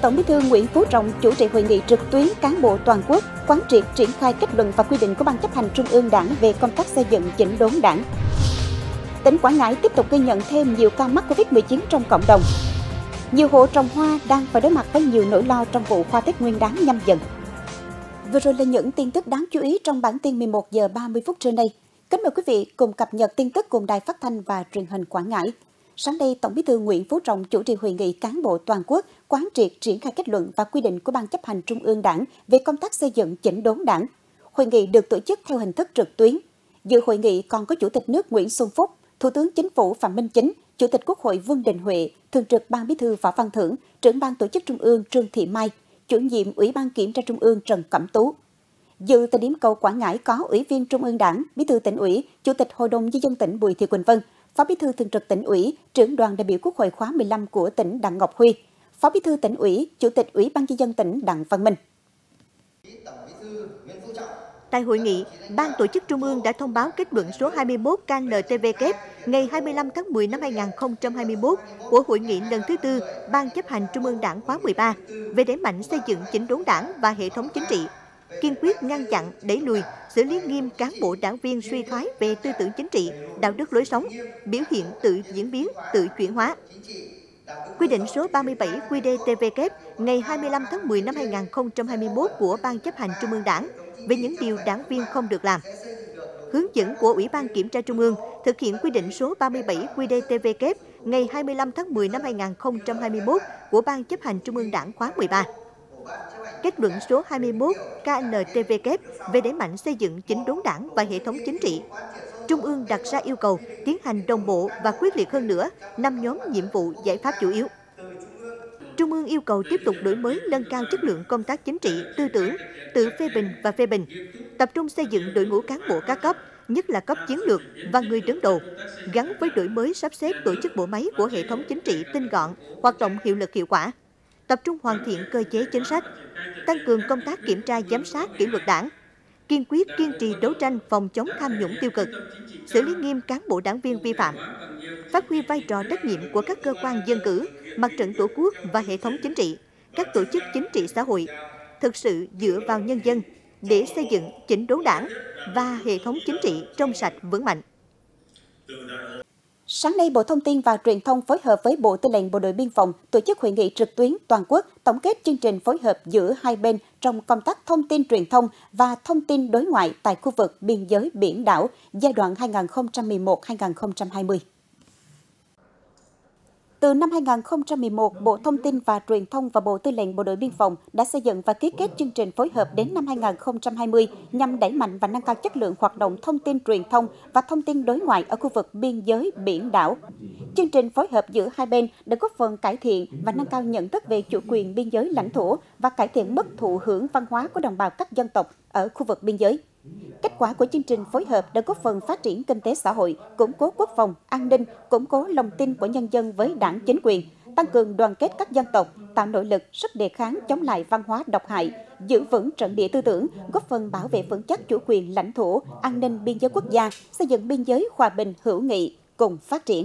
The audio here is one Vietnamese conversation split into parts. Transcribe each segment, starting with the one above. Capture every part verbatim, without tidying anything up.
Tổng Bí thư Nguyễn Phú Trọng chủ trì hội nghị trực tuyến cán bộ toàn quốc quán triệt triển khai kết luận và quy định của Ban Chấp hành Trung ương Đảng về công tác xây dựng chỉnh đốn Đảng. Tỉnh Quảng Ngãi tiếp tục ghi nhận thêm nhiều ca mắc Covid mười chín trong cộng đồng. Nhiều hộ trồng hoa đang phải đối mặt với nhiều nỗi lo trong vụ hoa Tết Nguyên đán Nhâm Dần. Vừa rồi là những tin tức đáng chú ý trong bản tin mười một giờ ba mươi phút trưa nay. Kính mời quý vị cùng cập nhật tin tức cùng Đài Phát thanh và Truyền hình Quảng Ngãi. Sáng nay, Tổng Bí thư Nguyễn Phú Trọng chủ trì hội nghị cán bộ toàn quốc quán triệt triển khai kết luận và quy định của Ban Chấp hành Trung ương Đảng về công tác xây dựng chỉnh đốn Đảng. Hội nghị được tổ chức theo hình thức trực tuyến. Dự hội nghị còn có Chủ tịch nước Nguyễn Xuân Phúc, Thủ tướng Chính phủ Phạm Minh Chính, Chủ tịch Quốc hội Vương Đình Huệ, Thường trực Ban Bí thư Võ Văn Thưởng, Trưởng ban Tổ chức Trung ương Trương Thị Mai, Chủ nhiệm Ủy ban Kiểm tra Trung ương Trần Cẩm Tú. Dự tại điểm cầu Quảng Ngãi có Ủy viên Trung ương Đảng, Bí thư Tỉnh ủy, Chủ tịch Hội đồng Nhân dân tỉnh Bùi Thị Quỳnh Vân, Phó Bí thư Thường trực Tỉnh ủy, Trưởng đoàn đại biểu Quốc hội khóa mười lăm của tỉnh Đặng Ngọc Huy, Phó Bí thư Tỉnh ủy, Chủ tịch Ủy ban Nhân dân tỉnh Đặng Văn Minh. Tại hội nghị, Ban Tổ chức Trung ương đã thông báo kết luận số hai mươi mốt K N T V K ngày hai mươi lăm tháng mười năm hai nghìn không trăm hai mươi mốt của Hội nghị lần thứ tư Ban Chấp hành Trung ương Đảng khóa mười ba về đẩy mạnh xây dựng chỉnh đốn Đảng và hệ thống chính trị, kiên quyết ngăn chặn, đẩy lùi, xử lý nghiêm cán bộ đảng viên suy thoái về tư tưởng chính trị, đạo đức lối sống, biểu hiện tự diễn biến, tự chuyển hóa. Quy định số ba mươi bảy Q D T V K ngày hai mươi lăm tháng mười năm hai nghìn không trăm hai mươi mốt của Ban Chấp hành Trung ương Đảng về những điều đảng viên không được làm. Hướng dẫn của Ủy ban Kiểm tra Trung ương thực hiện quy định số ba mươi bảy Q D T V K ngày hai mươi lăm tháng mười năm hai nghìn không trăm hai mươi mốt của Ban Chấp hành Trung ương Đảng khóa mười ba. Kết luận số hai mươi mốt K N T V K về đẩy mạnh xây dựng chỉnh đốn Đảng và hệ thống chính trị. Trung ương đặt ra yêu cầu tiến hành đồng bộ và quyết liệt hơn nữa năm nhóm nhiệm vụ giải pháp chủ yếu. Trung ương yêu cầu tiếp tục đổi mới nâng cao chất lượng công tác chính trị, tư tưởng, tự phê bình và phê bình, tập trung xây dựng đội ngũ cán bộ các cấp, nhất là cấp chiến lược và người đứng đầu, gắn với đổi mới sắp xếp tổ chức bộ máy của hệ thống chính trị tinh gọn, hoạt động hiệu lực hiệu quả, tập trung hoàn thiện cơ chế chính sách, tăng cường công tác kiểm tra giám sát kỷ luật Đảng, kiên quyết kiên trì đấu tranh phòng chống tham nhũng tiêu cực, xử lý nghiêm cán bộ đảng viên vi phạm, phát huy vai trò trách nhiệm của các cơ quan dân cử, mặt trận tổ quốc và hệ thống chính trị, các tổ chức chính trị xã hội, thực sự dựa vào nhân dân để xây dựng chỉnh đốn Đảng và hệ thống chính trị trong sạch vững mạnh. Sáng nay, Bộ Thông tin và Truyền thông phối hợp với Bộ Tư lệnh Bộ đội Biên phòng tổ chức hội nghị trực tuyến toàn quốc tổng kết chương trình phối hợp giữa hai bên trong công tác thông tin truyền thông và thông tin đối ngoại tại khu vực biên giới biển đảo giai đoạn hai nghìn không trăm mười một đến hai nghìn không trăm hai mươi. Từ năm hai nghìn không trăm mười một, Bộ Thông tin và Truyền thông và Bộ Tư lệnh Bộ đội Biên phòng đã xây dựng và ký kết chương trình phối hợp đến năm hai nghìn không trăm hai mươi nhằm đẩy mạnh và nâng cao chất lượng hoạt động thông tin truyền thông và thông tin đối ngoại ở khu vực biên giới biển đảo. Chương trình phối hợp giữa hai bên đã góp phần cải thiện và nâng cao nhận thức về chủ quyền biên giới lãnh thổ và cải thiện mức thụ hưởng văn hóa của đồng bào các dân tộc ở khu vực biên giới. Kết quả của chương trình phối hợp đã góp phần phát triển kinh tế xã hội, củng cố quốc phòng, an ninh, củng cố lòng tin của nhân dân với đảng chính quyền, tăng cường đoàn kết các dân tộc, tạo nội lực, sức đề kháng chống lại văn hóa độc hại, giữ vững trận địa tư tưởng, góp phần bảo vệ vững chắc chủ quyền lãnh thổ, an ninh biên giới quốc gia, xây dựng biên giới hòa bình, hữu nghị, cùng phát triển.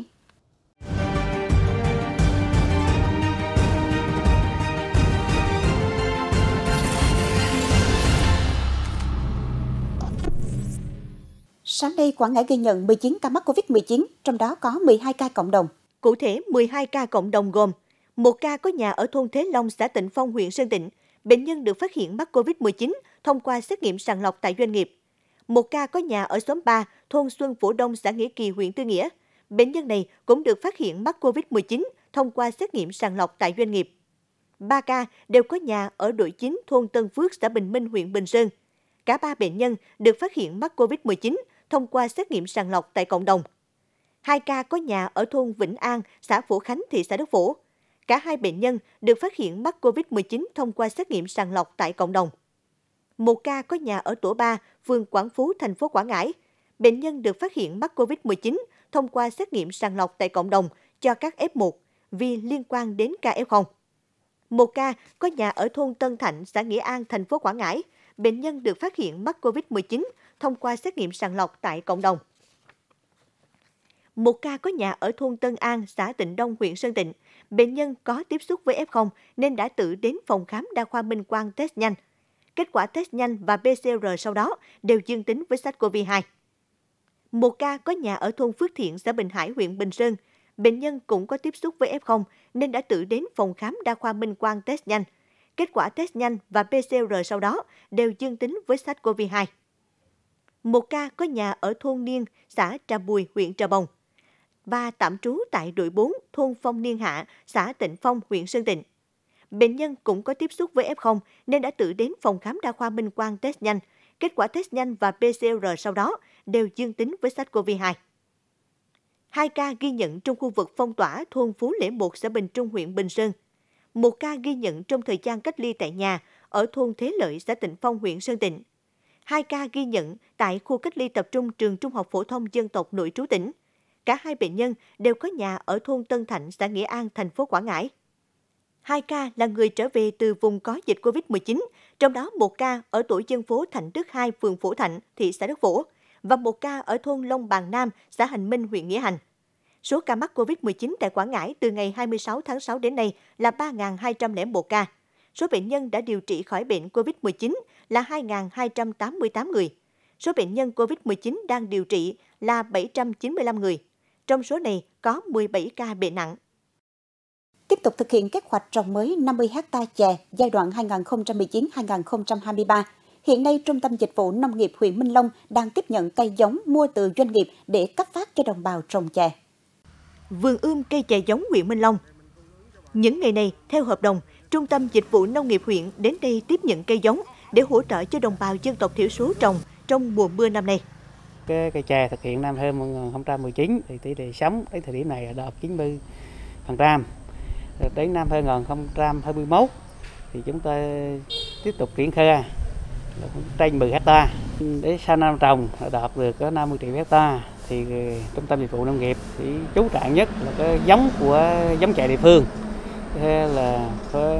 Sáng nay, Quảng Ngãi ghi nhận mười chín ca mắc Covid mười chín, trong đó có mười hai ca cộng đồng. Cụ thể, mười hai ca cộng đồng gồm một ca có nhà ở thôn Thế Long, xã Tịnh Phong, huyện Sơn Tịnh. Bệnh nhân được phát hiện mắc Covid mười chín thông qua xét nghiệm sàng lọc tại doanh nghiệp. Một ca có nhà ở xóm ba, thôn Xuân Phổ Đông, xã Nghĩa Kỳ, huyện Tư Nghĩa. Bệnh nhân này cũng được phát hiện mắc Covid mười chín thông qua xét nghiệm sàng lọc tại doanh nghiệp. Ba ca đều có nhà ở đội chín, thôn Tân Phước, xã Bình Minh, huyện Bình Sơn. Cả ba bệnh nhân được phát hiện mắc Covid mười chín thông qua xét nghiệm sàng lọc tại cộng đồng. Hai ca có nhà ở thôn Vĩnh An, xã Phổ Khánh, thị xã Đức Phổ. Cả hai bệnh nhân được phát hiện mắc Covid mười chín thông qua xét nghiệm sàng lọc tại cộng đồng. Một ca có nhà ở tổ ba, phường Quảng Phú, thành phố Quảng Ngãi. Bệnh nhân được phát hiện mắc Covid mười chín thông qua xét nghiệm sàng lọc tại cộng đồng cho các F một vì liên quan đến ca F không. Một ca có nhà ở thôn Tân Thạnh, xã Nghĩa An, thành phố Quảng Ngãi. Bệnh nhân được phát hiện mắc Covid mười chín thông qua xét nghiệm sàng lọc tại cộng đồng. Một ca có nhà ở thôn Tân An, xã Tịnh Đông, huyện Sơn Tịnh. bệnh nhân có tiếp xúc với ép không nên đã tự đến phòng khám đa khoa Minh Quang test nhanh. Kết quả test nhanh và pê xê rờ sau đó đều dương tính với SARS-xê o vê hai. Một ca có nhà ở thôn Phước Thiện, xã Bình Hải, huyện Bình Sơn. Bệnh nhân cũng có tiếp xúc với ép không nên đã tự đến phòng khám đa khoa Minh Quang test nhanh. Kết quả test nhanh và pê xê rờ sau đó đều dương tính với SARS-xê o vê hai. Một ca có nhà ở thôn Niên, xã Trà Bùi, huyện Trà Bồng và tạm trú tại đội bốn, thôn Phong Niên Hạ, xã Tịnh Phong, huyện Sơn Tịnh. Bệnh nhân cũng có tiếp xúc với ép không nên đã tự đến phòng khám đa khoa Minh Quang test nhanh. Kết quả test nhanh và pê xê rờ sau đó đều dương tính với SARS-xê o vê hai. Hai ca ghi nhận trong khu vực phong tỏa thôn Phú Lễ một, xã Bình Trung, huyện Bình Sơn. Một ca ghi nhận trong thời gian cách ly tại nhà ở thôn Thế Lợi, xã Tịnh Phong, huyện Sơn Tịnh. Hai ca ghi nhận tại khu cách ly tập trung trường Trung học phổ thông dân tộc nội trú tỉnh. Cả hai bệnh nhân đều có nhà ở thôn Tân Thạnh, xã Nghĩa An, thành phố Quảng Ngãi. Hai ca là người trở về từ vùng có dịch cô vít mười chín, trong đó một ca ở tổ dân phố Thạnh Đức hai, phường Phổ Thạnh, thị xã Đức Phổ, và một ca ở thôn Long Bàn Nam, xã Hành Minh, huyện Nghĩa Hành. Số ca mắc cô vít mười chín tại Quảng Ngãi từ ngày hai mươi sáu tháng sáu đến nay là ba nghìn hai trăm lẻ một ca. Số bệnh nhân đã điều trị khỏi bệnh cô vít mười chín là hai nghìn hai trăm tám mươi tám người. Số bệnh nhân cô vít mười chín đang điều trị là bảy trăm chín mươi lăm người. Trong số này có mười bảy ca bệnh nặng. Tiếp tục thực hiện kế hoạch trồng mới năm mươi héc ta chè giai đoạn hai nghìn không trăm mười chín đến hai nghìn không trăm hai mươi ba. Hiện nay, Trung tâm Dịch vụ Nông nghiệp huyện Minh Long đang tiếp nhận cây giống mua từ doanh nghiệp để cấp phát cho đồng bào trồng chè. Vườn ươm cây chè giống huyện Minh Long. Những ngày này, theo hợp đồng, Trung tâm Dịch vụ Nông nghiệp huyện đến đây tiếp nhận cây giống để hỗ trợ cho đồng bào dân tộc thiểu số trồng trong mùa mưa năm nay. Cái cây chè thực hiện năm hai nghìn không trăm mười chín thì tỷ lệ sống đến thời điểm này đạt chín mươi phần trăm. Đến năm hai nghìn không trăm hai mươi mốt thì chúng ta tiếp tục triển khai trên mười héc ta. Để sau năm trồng đạt được có năm mươi triệu héc ta thì Trung tâm Dịch vụ Nông nghiệp thì chú trọng nhất là cái giống của giống chè địa phương. Thế là phải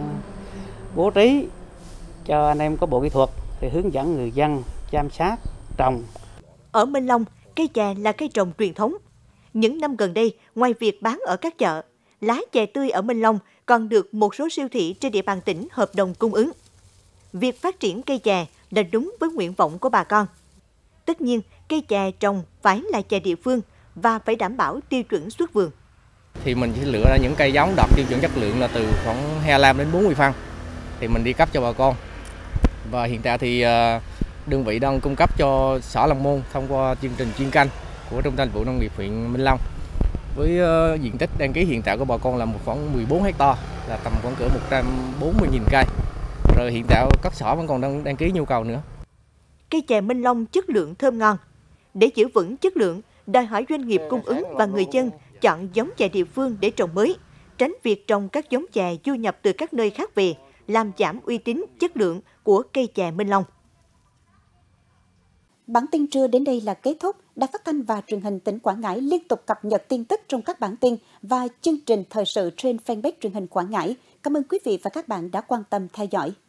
bố trí cho anh em có bộ kỹ thuật thì hướng dẫn người dân chăm sóc trồng. Ở Minh Long, cây chè là cây trồng truyền thống. Những năm gần đây, ngoài việc bán ở các chợ, lá chè tươi ở Minh Long còn được một số siêu thị trên địa bàn tỉnh hợp đồng cung ứng. Việc phát triển cây chè là đúng với nguyện vọng của bà con. Tất nhiên, cây chè trồng phải là chè địa phương và phải đảm bảo tiêu chuẩn xuất vườn. Thì mình sẽ lựa ra những cây giống đạt tiêu chuẩn chất lượng là từ khoảng hai mươi lăm đến bốn mươi phân thì mình đi cấp cho bà con. Và hiện tại thì đơn vị đang cung cấp cho xã Long Môn thông qua chương trình chuyên canh của Trung tâm Dịch vụ Nông nghiệp huyện Minh Long. Với diện tích đăng ký hiện tại của bà con là một khoảng mười bốn héc ta, là tầm khoảng cỡ một trăm bốn mươi nghìn cây. Rồi hiện tại các xã vẫn còn đang đăng ký nhu cầu nữa. Cây chè Minh Long chất lượng thơm ngon. Để giữ vững chất lượng, đòi hỏi doanh nghiệp cung ứng và người dân chọn giống chè địa phương để trồng mới, tránh việc trồng các giống chè du nhập từ các nơi khác về, làm giảm uy tín, chất lượng của cây chè Minh Long. Bản tin trưa đến đây là kết thúc. Đài Phát thanh và Truyền hình tỉnh Quảng Ngãi liên tục cập nhật tin tức trong các bản tin và chương trình thời sự trên fanpage Truyền hình Quảng Ngãi. Cảm ơn quý vị và các bạn đã quan tâm theo dõi.